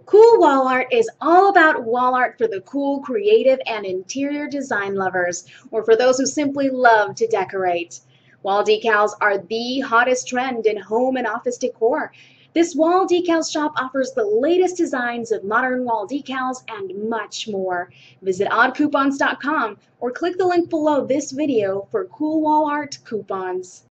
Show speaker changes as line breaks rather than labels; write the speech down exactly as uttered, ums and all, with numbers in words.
Cool Wall Art is all about wall art for the cool, creative, and interior design lovers, or for those who simply love to decorate. Wall decals are the hottest trend in home and office decor. This wall decals shop offers the latest designs of modern wall decals and much more. Visit odd coupons dot com or click the link below this video for Cool Wall Art coupons.